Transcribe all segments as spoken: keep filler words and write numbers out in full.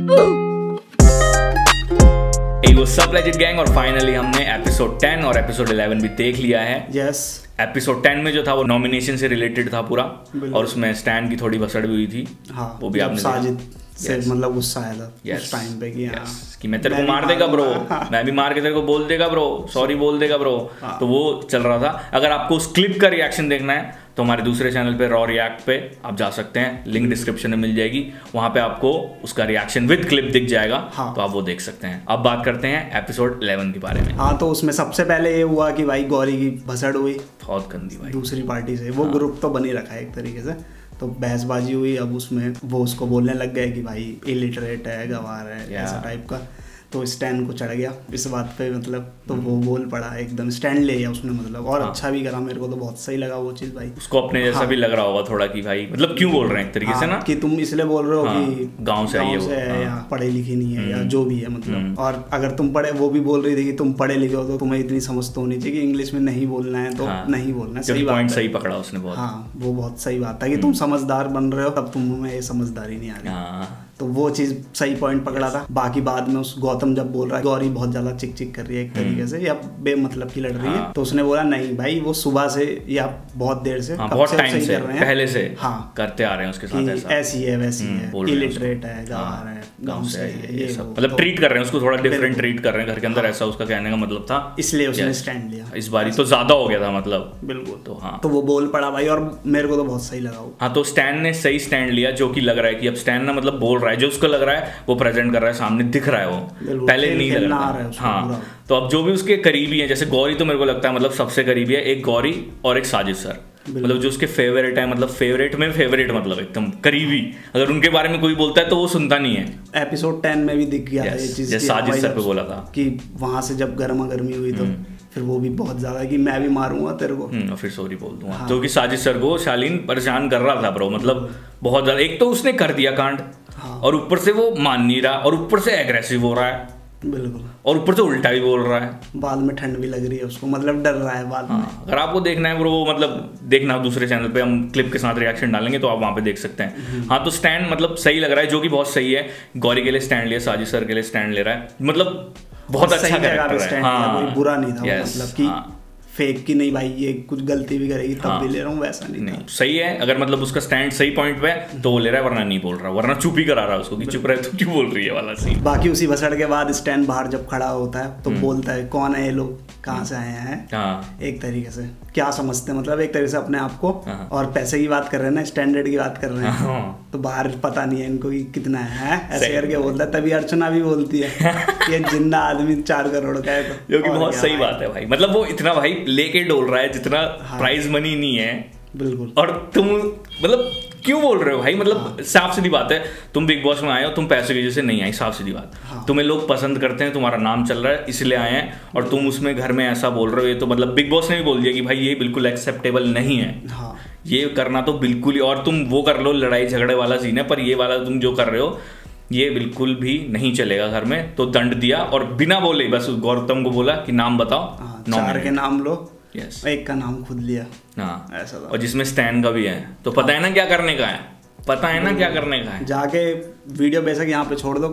वो सब legend gang, और फाइनली हमने एपिसोड टेन और एपिसोड इलेवन भी देख लिया है। यस एपिसोड टेन में जो था वो नॉमिनेशन से रिलेटेड था पूरा, और उसमें स्टैन की थोड़ी भसड़ भी हुई थी। हाँ, वो भी आपने साजिद से मतलब गुस्सा आया था yes. उस टाइम पे कि हाँ yes. कि मैं तेरे को मार देगा ब्रो, हाँ. मैं भी मार के तेरे को बोल देगा ब्रो, सॉरी बोल देगा ब्रो, हाँ. तो वो चल रहा था। अगर आपको उस क्लिप का रिएक्शन देखना है तो हमारे दूसरे चैनल पे रॉ रिएक्ट पे आप जा सकते हैं, लिंक डिस्क्रिप्शन में मिल जाएगी, वहां पे आपको उसका रिएक्शन विद क्लिप दिख जाएगा। हाँ. तो आप वो देख सकते हैं। अब बात करते हैं एपिसोड इलेवन के बारे में। हाँ, तो उसमें सबसे पहले ये हुआ कि भाई गौरी की भसड़ हुई बहुत गंदी भाई दूसरी पार्टी से। वो ग्रुप तो बनी रखा है एक तरीके से, तो बहसबाजी हुई। अब उसमें वो उसको बोलने लग गए कि भाई इलिटरेट है, गंवार है, ऐसा टाइप का। तो स्टैन को चढ़ गया इस बात पे, मतलब तो वो बोल पड़ा एकदम, स्टैंड ले गया उसने मतलब। और हाँ. अच्छा भी करा, मेरे को तो बहुत सही लगा वो चीज़ भाई। उसको अपने जैसा हाँ. भी लग रहा होगा थोड़ा कि भाई मतलब क्यों बोल रहे हैं एक तरीके हाँ, से ना, कि तुम इसलिए बोल रहे हो हाँ, कि गांव से, गाँव से है हाँ. या पढ़े लिखी नहीं है या जो भी है मतलब। और अगर तुम पढ़े, वो भी बोल रही थी कि तुम पढ़े लिखे हो तो तुम्हें इतनी समझ तो होनी चाहिए कि इंग्लिश में नहीं बोलना है तो नहीं बोलना है। सही बात, सही पकड़ा उसने बहुत। हाँ, वो बहुत सही बात है कि तुम समझदार बन रहे हो, तब तुम में ये समझदारी नहीं आ रही। तो वो चीज सही पॉइंट पकड़ा था। बाकी बाद में उस गौतम जब बोल रहा है गौरी बहुत ज्यादा चिक चिक कर रही है एक तरीके से या बेमतलब की लड़ रही है, तो उसने बोला नहीं भाई वो सुबह से या बहुत देर से हाँ, बहुत टाइम से, पहले से हाँ, करते आ रहे हैं उसके साथ ऐसा, ऐसी है वैसी है, इलिटरेट है, गंवार है, गांव से है, ये सब मतलब ट्रीट कर रहे हैं उसको, थोड़ा डिफरेंट ट्रीट कर रहे हैं घर के अंदर, ऐसा उसका कहने का मतलब था। इसलिए उसने स्टैंड लिया इस बारी, तो ज्यादा हो गया था मतलब। बिल्कुल। तो हाँ, तो वो बोल पड़ा भाई, और मेरे को तो बहुत सही लगा वो। हाँ, तो स्टैन ने सही स्टैंड लिया, जो कि लग रहा है कि अब स्टैन ना मतलब बोल रहा है, जो उसको लग रहा है वो प्रेजेंट कर रहा है, सामने दिख रहा है, वो पहले नहीं लग रहा है। हाँ, तो अब जो भी उसके करीबी है, जैसे गौरी तो मेरे को लगता है मतलब सबसे करीबी है, एक गौरी और एक साजिद सर, मतलब जो उसके फेवरेट है, मतलब फेवरेट में फेवरेट मतलब एकदम करीबी। अगर उनके बारे में कोई बोलता है तो वो सुनता नहीं है। एपिसोड टेन में भी दिख गया था ये चीज, जैसे साजिद सर पे बोला था कि वहां से जब गर्मा गर्मी हुई तो फिर वो भी बहुत ज्यादा कि मैं भी मारूंगा तेरे को और फिर सॉरी बोल दूंगा। हाँ। तो कि साजिद सर को शालीन परेशान कर रहा था ब्रो, मतलब बहुत ज्यादा। एक तो उसने कर दिया कांड, हाँ। और ऊपर से वो मान नहीं रहा, और ऊपर से एग्रेसिव हो रहा है, बिल्कुल, और ऊपर से उल्टा भी बोल रहा है। बाद में ठंड भी लग रही है उसको, मतलब डर रहा है बाद में। हाँ, अगर आपको देखना है ब्रो, मतलब देखना दूसरे चैनल पे हम क्लिप के साथ रिएक्शन डालेंगे तो आप वहां पे देख सकते हैं। हाँ, तो स्टैंड मतलब सही लग रहा है, जो कि बहुत सही है। गौरी के लिए स्टैंड लिया, साजिद सर के लिए स्टैंड ले रहा है, मतलब बहुत अच्छा कैरेक्टर है। हाँ, कोई बुरा नहीं था मतलब कि फेक की नहीं भाई ये कुछ गलती भी करेगी तब हाँ, भी ले रहा हूँ, वैसा नहीं, नहीं सही है। अगर मतलब उसका स्टैंड सही पॉइंट पे तो वो ले रहा है, वरना नहीं बोल रहा, वरना चुप ही करा रहा है उसको कि चुप रहे तो क्यों बोल रही है वाला सीन। बाकी उसी भसड़ के बाद स्टैंड बाहर जब खड़ा होता है तो बोलता है कौन है ये लोग, कहाँ से आए हैं। हाँ, एक तरीके से क्या समझते हैं, मतलब एक तरीके से अपने आप को, और पैसे की बात कर रहे हैं ना, स्टैंडर्ड की बात कर रहे हैं, तो बाहर पता नहीं है इनको कि कितना है, ऐसे करके बोलता है। तभी अर्चना भी बोलती है ये जिंदा आदमी चार करोड़ का है, जो कि बहुत सही बात है भाई। मतलब वो इतना भाई लेके डोल रहा है जितना प्राइज मनी नहीं है। बिल्कुल। और तुम मतलब क्यों बोल रहे हो भाई, मतलब हाँ। साफ सीधी बात है, तुम बिग बॉस में आए हो, तुम पैसे की वजह से नहीं आई, साफ सीधी बात। हाँ। तुम्हें लोग पसंद करते हैं, तुम्हारा नाम चल रहा है इसलिए आए हैं, और तुम उसमें घर में ऐसा बोल रहे हो, ये तो मतलब बिग बॉस ने भी बोल दिया कि भाई ये बिल्कुल एक्सेप्टेबल नहीं है। हाँ। ये करना तो बिल्कुल ही, और तुम वो कर लो लड़ाई झगड़े वाला सीन है, पर ये वाला तुम जो कर रहे हो ये बिल्कुल भी नहीं चलेगा घर में। तो दंड दिया, और बिना बोले बस गौतम को बोला कि नाम बताओ, चार के नाम लो, yes. एक का नाम खुद लिया। हाँ, ऐसा था। और जिसमें स्टैन का भी है, तो पता है ना क्या करने का है, पता है ना क्या करने का है। जाके वीडियो बेशक यहाँ पे छोड़ दो,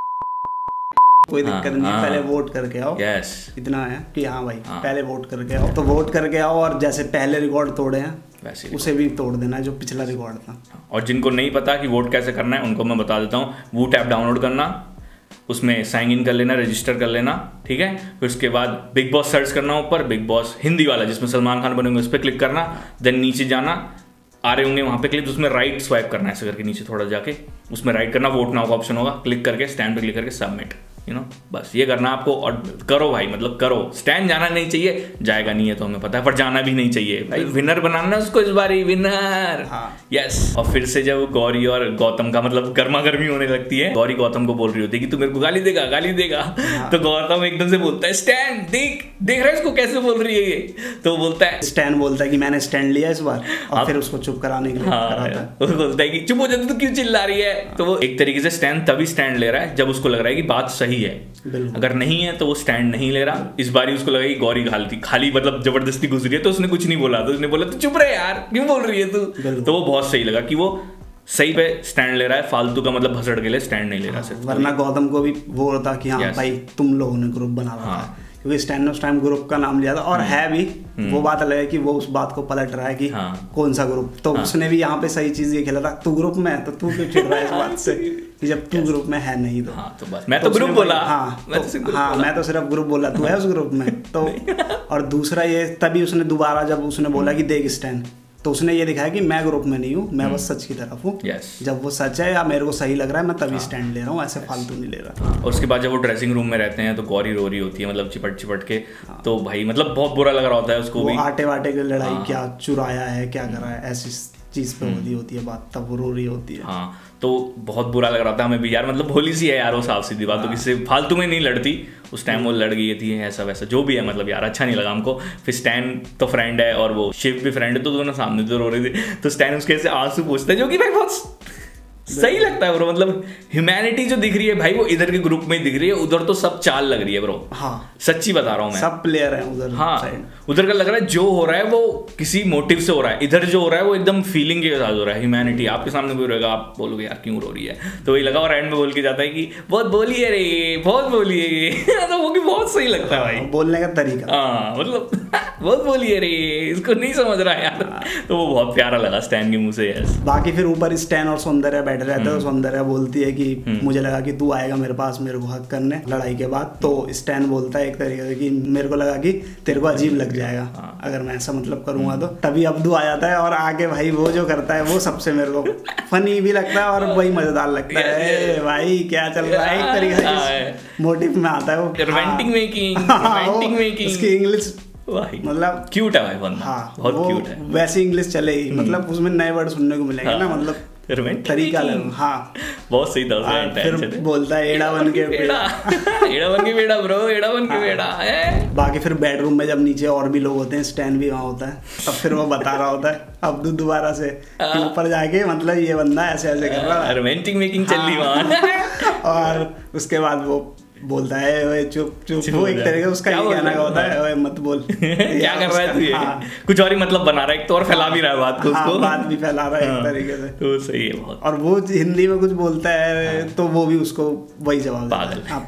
कोई दिक्कत हाँ, नहीं है। हाँ, पहले वोट करके आओ। यस, इतना है कि हाँ भाई हाँ, पहले वोट करके आओ। तो वोट करके आओ, और जैसे पहले रिकॉर्ड तोड़े हैं वैसे उसे भी तोड़ देना जो पिछला रिकॉर्ड था। और जिनको नहीं पता कि वोट कैसे करना है उनको मैं बता देता हूँ। वूट ऐप डाउनलोड करना, उसमें साइन इन कर लेना, रजिस्टर कर लेना, ठीक है। फिर उसके बाद बिग बॉस सर्च करना, ऊपर बिग बॉस हिंदी वाला जिसमें सलमान खान बने होंगे उस पर क्लिक करना, देन नीचे जाना, आ रहे होंगे वहाँ पे क्लिक, उसमें राइट स्वाइप करना है ऐसे करके, नीचे थोड़ा जाके उसमें राइट करना, वोट नाउ का ऑप्शन होगा, क्लिक करके स्टैंड पे क्लिक करके सबमिट, यू नो, बस ये करना आपको। और करो भाई, मतलब करो। स्टैंड जाना नहीं चाहिए, जाएगा नहीं है तो हमें पता है, पर जाना भी नहीं चाहिए भाई। विनर बनाना उसको इस बार, विनर। हाँ, यस। और फिर से जब गौरी और गौतम का मतलब गर्मा गर्मी होने लगती है, गौरी गौतम को बोल रही होती है कि तू मेरे को गाली देगा, गाली देगा। हाँ। तो गौतम एकदम से बोलता है स्टैंड देख, देख रहा है इसको कैसे बोल रही है ये। तो वो बोलता है, स्टैंड बोलता है कि मैंने स्टैंड लिया इस बार, और फिर उसको चुप कराने के लिए कराता है। वो बोलता है कि चुप हो जा, तू क्यों चिल्ला रही है। तो वो एक तरीके से स्टैंड तभी स्टैंड ले रहा है जब उसको लग रहा है कि बात सही है। अगर नहीं है तो वो स्टैंड नहीं ले रहा। इस बारी उसको लगा कि गौरी खाली खाली मतलब जबरदस्ती घुस रही है, तो उसने कुछ नहीं बोला, तो उसने बोला तू चुप रहे यार, क्यों बोल रही है तू। तो वो बहुत सही लगा कि वो सही पे स्टैंड ले रहा है, फालतू का मतलब भसड़ के लिए स्टैंड नहीं ले रहा सिर्फ। वरना गौतम को भी वो होता कि हाँ भाई तुम लोगों ने ग्रुप बना रहा है, क्योंकि स्टैंड ऑफ टाइम ग्रुप का नाम लिया था और है भी। वो बात अलग है कि वो उस बात को पलट रहा है कि हाँ। कौन सा ग्रुप, तो हाँ। उसने भी यहाँ पे सही चीज ये खेला था, तू ग्रुप में है तो तू क्यों चिढ़ रहा है इस बात से कि जब तू ग्रुप में है नहीं तो, हाँ, तो बस मैं तो, तो ग्रुप बोला हाँ मैं तो, हाँ मैं तो सिर्फ ग्रुप बोला, तू है उस ग्रुप में तो। और दूसरा ये तभी उसने दोबारा जब उसने बोला कि देख स्टैंड, तो उसने ये दिखाया कि मैं ग्रुप में नहीं हूँ, मैं बस सच की तरफ हूँ। yes. जब वो सच है या मेरे को सही लग रहा है मैं तभी स्टैंड हाँ. ले रहा हूँ, ऐसे yes. फालतू नहीं ले रहा। और उसके बाद जब वो ड्रेसिंग रूम में रहते हैं तो गौरी रो रही होती है, मतलब चिपट चिपट के हाँ. तो भाई मतलब बहुत बुरा लग रहा होता है उसको भी, आटे वाटे की लड़ाई हाँ. क्या चुराया है क्या करा है ऐसी चीज पे होती होती है बात, तब वो रो रही होती है। हाँ तो बहुत बुरा लग रहा था हमें भी यार, मतलब भोली सी है यार वो, साफ सीधी बात, तो किसी फालतू में नहीं लड़ती उस टाइम, वो लड़ गई थी ऐसा वैसा जो भी है, मतलब यार अच्छा नहीं लगा हमको। फिर स्टैन तो फ्रेंड है और वो शिव भी फ्रेंड है, तो दोनों सामने तो रो रहे थे, तो स्टैन उसके से आंसू पूछता है जो कि भाई बहुत सही लगता है ब्रो, मतलब ह्यूमैनिटी जो दिख रही है भाई वो इधर के ग्रुप में दिख रही है, उधर तो सब चाल लग रही है ब्रो। हाँ सच्ची बता रहा हूँ मैं, सब प्लेयर है उधर। हाँ उधर का लग रहा है जो हो रहा है वो किसी मोटिव से हो रहा है, इधर जो हो रहा है वो एकदम फीलिंग के साथ हो रहा है। ह्यूमैनिटी आपके सामने कोई रहेगा, आप बोलोगे यार क्यों रो रही है, तो वही लगा और एंड में बोल के जाता है कि बहुत बोली है रे, बहुत बोली है ये तो वो भी बहुत सही लगता है भाई बोलने का तरीका, हाँ मतलब बहुत बोली है रे, इसको नहीं समझ रहा है यार, तो वो बहुत प्यारा लगा स्टैन के मुंह से। यस बाकी फिर ऊपर स्टैन और सौंदर्य बैठे रहते हैं, सौंदर्य बोलती है कि मुझे लगा कि तू आएगा मेरे पास मेरे को हक करने लड़ाई के बाद, तो स्टैन बोलता है एक तरीके से कि मेरे को लगा कि तेरे को अजीब लग जाएगा अगर मैं ऐसा मतलब करूंगा तो। तभी अब्दू आ जाता है और आगे भाई वो जो करता है वो सबसे मेरे को फनी भी लगता है और वही मजेदार लगता है। भाई क्या चल रहा है, एक तरीके से मोटिव में आता है वो, रोमांटिक मेकिंग, रोमांटिक मेकिंग, उसकी इंग्लिश मतलब क्यूट है भाई बंदा, हाँ, बहुत क्यूट है, वैसी इंग्लिश चलेगी, मतलब उसमें नए वर्ड सुनने को मिलेंगे ना, मतलब तरीका लग, हाँ बहुत सही था। फिर बोलता है एड़ा बन के बेड़ा, एड़ा बन के बेड़ा ब्रो, एड़ा बन के बेड़ा है। बाकी फिर बेडरूम में जब नीचे और भी लोग होते हैं, स्टैन भी वहाँ होता है, तब फिर वो बता रहा होता है अब्दू दोबारा से ऊपर जाके मतलब ये बंदा ऐसे ऐसे कर रहा है, रोमांटिक मेकिंग चल रही वहाँ। और उसके बाद वो बोलता है ओए चुप चुप, वो एक तरीके से उसका ये कहना होता है ओए मत बोल क्या कर रहा है तू, ये हाँ। कुछ और ही मतलब बना रहा है, एक तो और फैला भी रहा है बात को, हाँ, उसको बात भी फैला रहा है एक तरीके से, तो सही है बहुत। और वो हिंदी में कुछ बोलता है तो वो भी उसको वही जवाब पागल, हाँ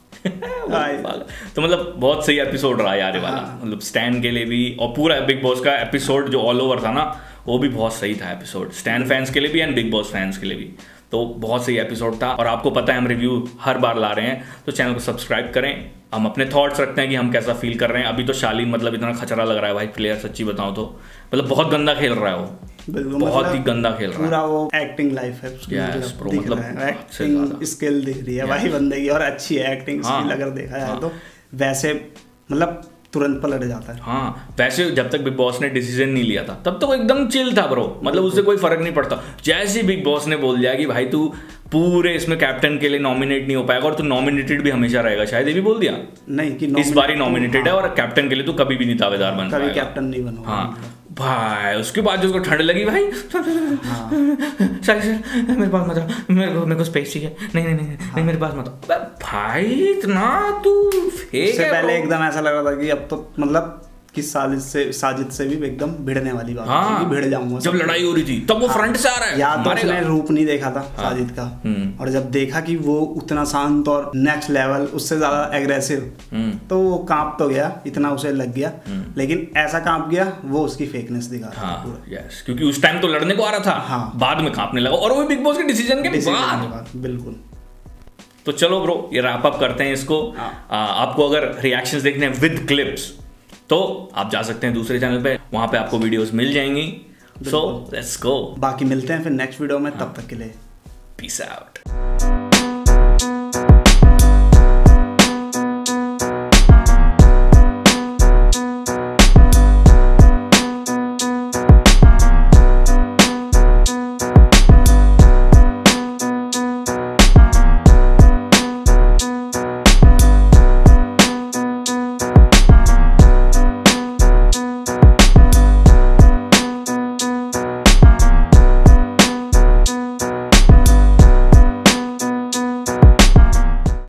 पागल। तो मतलब बहुत सही एपिसोड रहा यार वाला, मतलब स्टैन के लिए भी और पूरा बिग बॉस का एपिसोड जो ऑल ओवर था ना वो भी बहुत सही था एपिसोड, स्टैन फैंस के लिए भी एंड बिग बॉस फैंस के लिए भी, तो बहुत सही एपिसोड था। और आपको पता है हम रिव्यू हर बार ला रहे हैं, तो चैनल को सब्सक्राइब करें, हम अपने थॉट्स रखते हैं कि हम कैसा फील कर रहे हैं। अभी तो शालीन मतलब इतना खचरा लग रहा है भाई प्लेयर, सच्ची बताऊं तो मतलब बहुत गंदा खेल रहा है वो, बहुत ही गंदा खेल रहा है, पूरा वो एक्टिंग लाइफ है उसकी, मतलब एक्टिंग स्किल दिख रही है भाई बंदे की, और अच्छी है एक्टिंग स्किल अगर देखा जाए तो, वैसे मतलब तुरंत पलट जाता है। हाँ वैसे जब तक बिग बॉस ने डिसीजन नहीं लिया था तब तो वो एकदम चिल था ब्रो, मतलब उससे कोई फर्क नहीं पड़ता। जैसे बिग बॉस ने बोल दिया कि भाई तू पूरे इसमें कैप्टन के लिए नॉमिनेट नहीं हो पाएगा और तू नॉमिनेटेड भी हमेशा रहेगा, शायद ये भी बोल दिया नहीं कि इस बार ही नॉमिनेटेड है और कैप्टन के लिए तू कभी भी नहीं दावेदार बन पाएगा, कभी कैप्टन नहीं बनूंगा। हाँ भाई उसके बाद जो उसको ठंड लगी भाई मेरे पास मत आओ, मेरे को मेरे को स्पेस चाहिए, नहीं नहीं नहीं नहीं मेरे पास मत आओ भाई, इतना तू फेक है। पहले एकदम ऐसा लग रहा था कि अब तो मतलब कि साजिद से साजिद से भी एकदम भिड़ने वाली बात हाँ, कि भिड़ जाऊंगा। जब लड़ाई हो रही थी तब वो हाँ, फ्रंट से आ रहा है, या तो उसने रूप नहीं देखा था हाँ, साजिद का, और जब देखा कि वो उतना शांत और नेक्स्ट लेवल उससे ज्यादा एग्रेसिव, तो वो कांप तो गया, इतना उसे लग गया, लेकिन ऐसा कांप गया वो उसकी फेकनेस दिखा रहा हाँ, पूरा। यस क्योंकि उस टाइम तो लड़ने को आ रहा था हाँ, बाद में कांपने लगा, और वो बिग बॉस के डिसीजन के बाद। बिल्कुल। तो चलो ब्रो ये रैप अप करते हैं इसको। आपको अगर रिएक्शंस देखने हैं विद क्लिप्स तो आप जा सकते हैं दूसरे चैनल पे, वहां पे आपको वीडियोस मिल जाएंगी। सो लेट्स गो, बाकी मिलते हैं फिर नेक्स्ट वीडियो में, तब तक के लिए पीस आउट।